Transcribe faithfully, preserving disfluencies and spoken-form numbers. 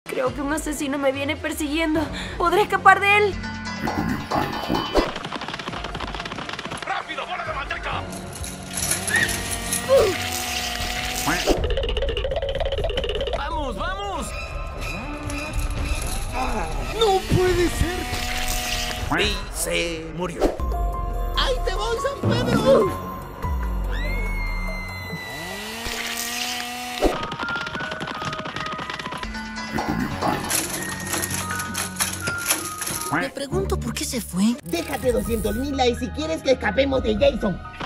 Creo que un asesino me viene persiguiendo. ¿Podré escapar de él? ¡Rápido, bola de manteca! ¡Vamos, vamos! ¡No puede ser! Y se murió. ¡Ahí te voy, San Pedro! Me pregunto por qué se fue. Déjate doscientos mil likes si quieres que escapemos de Jason.